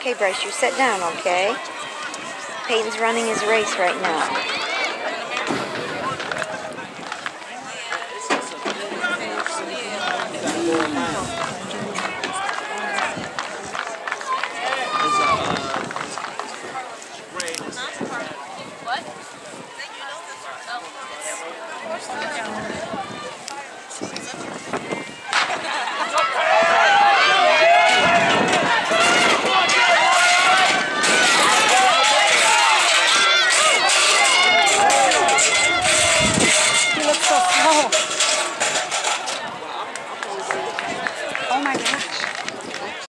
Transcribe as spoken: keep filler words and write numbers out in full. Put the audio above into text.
Okay, Bryce, you sit down, okay? Peyton's running his race right now.